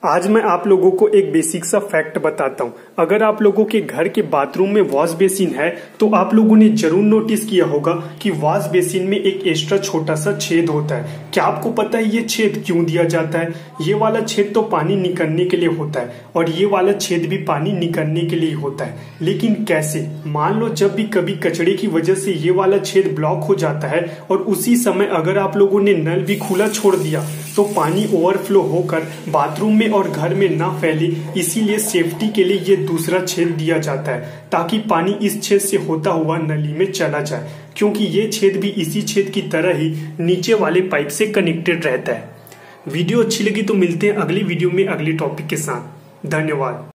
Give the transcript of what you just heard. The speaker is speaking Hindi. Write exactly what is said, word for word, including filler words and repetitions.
आज मैं आप लोगों को एक बेसिक सा फैक्ट बताता हूँ। अगर आप लोगों के घर के बाथरूम में वॉश बेसिन है तो आप लोगों ने जरूर नोटिस किया होगा कि वॉश बेसिन में एक एक्स्ट्रा छोटा सा छेद होता है। क्या आपको पता है ये छेद क्यों दिया जाता है? ये वाला छेद तो पानी निकलने के लिए होता है और ये वाला छेद भी पानी निकलने के लिए होता है। लेकिन कैसे? मान लो जब भी कभी कचड़े की वजह से ये वाला छेद ब्लॉक हो जाता है और उसी समय अगर आप लोगों ने नल भी खुला छोड़ दिया तो पानी ओवरफ्लो होकर बाथरूम में और घर में ना फैले, इसीलिए सेफ्टी के लिए ये दूसरा छेद दिया जाता है ताकि पानी इस छेद से होता हुआ नली में चला जाए, क्योंकि ये छेद भी इसी छेद की तरह ही नीचे वाले पाइप से कनेक्टेड रहता है। वीडियो अच्छी लगी तो मिलते हैं अगली वीडियो में अगली टॉपिक के साथ। धन्यवाद।